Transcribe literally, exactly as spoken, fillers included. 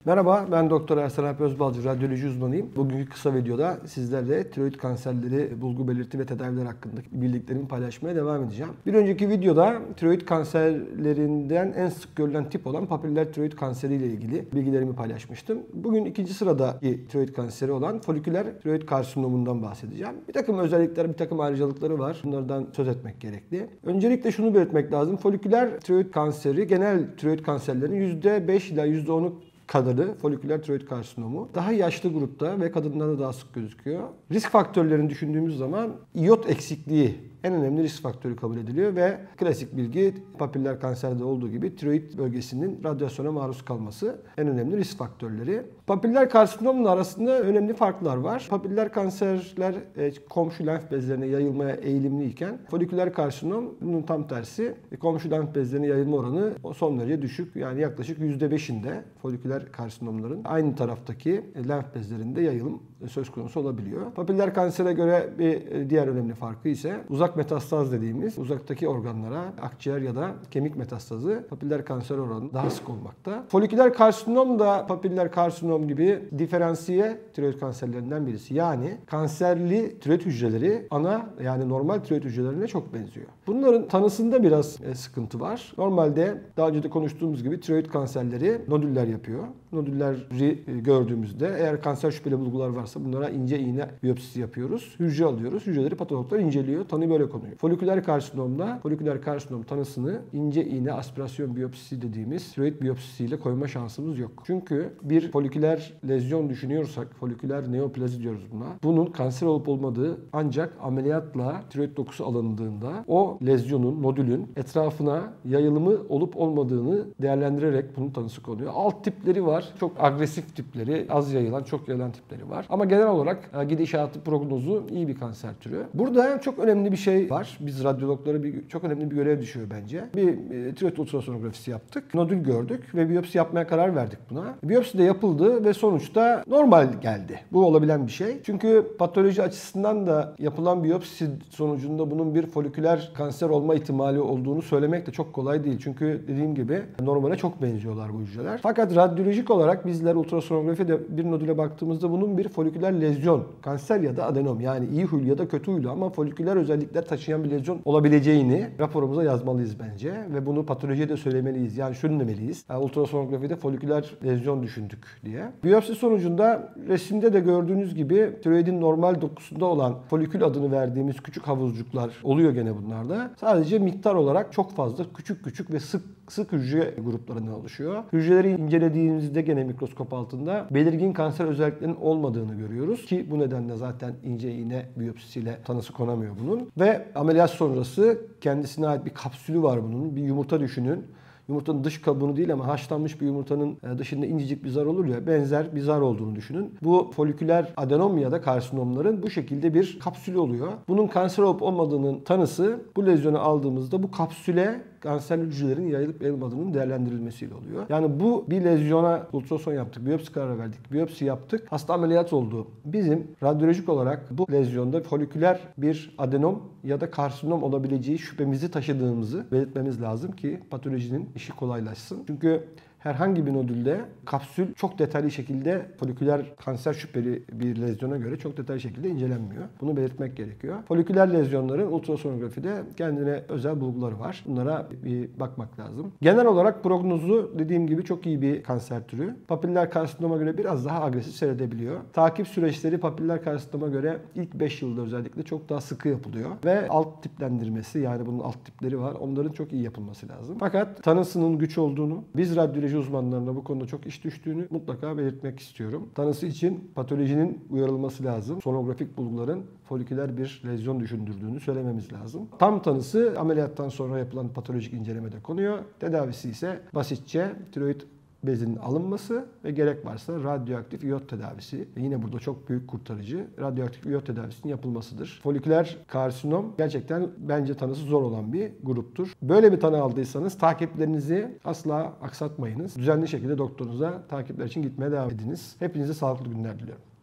Merhaba, ben Doktor Ersan Alp Özbalcı, radyoloji uzmanıyım. Bugünkü kısa videoda sizlerle tiroid kanserleri, bulgu belirti ve tedaviler hakkındaki bildiklerimi paylaşmaya devam edeceğim. Bir önceki videoda tiroid kanserlerinden en sık görülen tip olan papiller tiroid kanseri ile ilgili bilgilerimi paylaşmıştım. Bugün ikinci sıradaki tiroid kanseri olan foliküler tiroid karsinomundan bahsedeceğim. Bir takım özellikler, bir takım ayrıcalıkları var. Bunlardan söz etmek gerekli. Öncelikle şunu belirtmek lazım. Foliküler tiroid kanseri genel tiroid kanserlerinin yüzde beş ila yüzde onu kadarı foliküler tiroid karsinomu. Daha yaşlı grupta ve kadınlarda daha sık gözüküyor. Risk faktörlerini düşündüğümüz zaman iyot eksikliği en önemli risk faktörü kabul ediliyor ve klasik bilgi papiller kanserde olduğu gibi tiroid bölgesinin radyasyona maruz kalması en önemli risk faktörleri. Papiller karsinomun arasında önemli farklar var. Papiller kanserler e, komşu lenf bezlerine yayılmaya eğilimliyken foliküler karsinom bunun tam tersi. E, komşu lenf bezlerine yayılma oranı son derece düşük. Yani yaklaşık yüzde beşinde foliküler karsinomların aynı taraftaki lenf bezlerinde yayılım söz konusu olabiliyor. Papiller kansere göre bir diğer önemli farkı ise uzak metastaz dediğimiz uzaktaki organlara akciğer ya da kemik metastazı papiller kanser oranı daha sık olmakta. Foliküler karsinom da papiller karsinom gibi diferansiye tiroid kanserlerinden birisi. Yani kanserli tiroid hücreleri ana yani normal tiroid hücrelerine çok benziyor. Bunların tanısında biraz sıkıntı var. Normalde daha önce de konuştuğumuz gibi tiroid kanserleri nodüller yapıyor. Nodülleri gördüğümüzde eğer kanser şüpheli bulgular varsa bunlara ince iğne biyopsisi yapıyoruz. Hücre alıyoruz. Hücreleri patologlar inceliyor. Tanı böyle konuyor. Foliküler karsinomda foliküler karsinom tanısını ince iğne aspirasyon biyopsisi dediğimiz tiroid biyopsisiyle koyma şansımız yok. Çünkü bir foliküler lezyon düşünüyorsak, foliküler neoplazi diyoruz buna. Bunun kanser olup olmadığı ancak ameliyatla tiroid dokusu alındığında o lezyonun, nodülün etrafına yayılımı olup olmadığını değerlendirerek bunun tanısı konuyor. Alt tipleri var. Çok agresif tipleri, az yayılan, çok yayılan tipleri var. Ama genel olarak gidişatı, prognozu iyi bir kanser türü. Burada çok önemli bir şey var. Biz radyologlara bir, çok önemli bir görev düşüyor bence. Bir e, tiroid ultrasonografisi yaptık. Nodül gördük ve biyopsi yapmaya karar verdik buna. Biyopsi de yapıldı ve sonuçta normal geldi. Bu olabilen bir şey. Çünkü patoloji açısından da yapılan biyopsi sonucunda bunun bir foliküler kanser olma ihtimali olduğunu söylemek de çok kolay değil. Çünkü dediğim gibi normale çok benziyorlar bu hücreler. Fakat radyolojik olarak bizler ultrasonografide bir nodüle baktığımızda bunun bir foliküler lezyon, kanser ya da adenom yani iyi huylu ya da kötü huylu ama foliküler özellikler taşıyan bir lezyon olabileceğini raporumuza yazmalıyız bence ve bunu patolojiye de söylemeliyiz. Yani şunu demeliyiz. Yani ultrasonografide foliküler lezyon düşündük diye. Biyopsi sonucunda resimde de gördüğünüz gibi tiroidin normal dokusunda olan folikül adını verdiğimiz küçük havuzcuklar oluyor gene bunlarda. Sadece miktar olarak çok fazla küçük küçük ve sık sık hücre gruplarından oluşuyor. Hücreleri incelediğimizde gene mikroskop altında belirgin kanser özelliklerinin olmadığını görüyoruz ki bu nedenle zaten ince iğne biyopsisiyle tanısı konamıyor bunun. Ve ameliyat sonrası kendisine ait bir kapsülü var bunun. Bir yumurta düşünün. Yumurtanın dış kabuğunu değil ama haşlanmış bir yumurtanın dışında incecik bir zar olur ya, benzer bir zar olduğunu düşünün. Bu foliküler adenom ya da karsinomların bu şekilde bir kapsülü oluyor. Bunun kanser olup olmadığının tanısı bu lezyonu aldığımızda bu kapsüle kanserli hücrelerin yayılıp yayılmadığının değerlendirilmesiyle oluyor. Yani bu bir lezyona ultrason yaptık, biyopsi kararı verdik, biyopsi yaptık, hasta ameliyat oldu. Bizim radyolojik olarak bu lezyonda foliküler bir adenom ya da karsinom olabileceği şüphemizi taşıdığımızı belirtmemiz lazım ki patolojinin işi kolaylaşsın. Çünkü herhangi bir nodülde kapsül çok detaylı şekilde foliküler kanser şüpheli bir lezyona göre çok detaylı şekilde incelenmiyor. Bunu belirtmek gerekiyor. Foliküler lezyonların ultrasonografide kendine özel bulguları var. Bunlara bir bakmak lazım. Genel olarak prognozu dediğim gibi çok iyi bir kanser türü. Papiller karsinoma göre biraz daha agresif seyredebiliyor. Takip süreçleri papiller karsinoma göre ilk beş yılda özellikle çok daha sıkı yapılıyor. Ve alt tiplendirmesi yani bunun alt tipleri var. Onların çok iyi yapılması lazım. Fakat tanısının güç olduğunu, biz radyoloji uzmanlarına bu konuda çok iş düştüğünü mutlaka belirtmek istiyorum. Tanısı için patolojinin uyarılması lazım. Sonografik bulguların foliküler bir lezyon düşündürdüğünü söylememiz lazım. Tam tanısı ameliyattan sonra yapılan patolojik incelemede konuyor. Tedavisi ise basitçe tiroid bezinin alınması ve gerek varsa radyoaktif iyot tedavisi. Yine burada çok büyük kurtarıcı radyoaktif iyot tedavisinin yapılmasıdır. Foliküler karsinom gerçekten bence tanısı zor olan bir gruptur. Böyle bir tanı aldıysanız takiplerinizi asla aksatmayınız. Düzenli şekilde doktorunuza takipler için gitmeye devam ediniz. Hepinize sağlıklı günler diliyorum.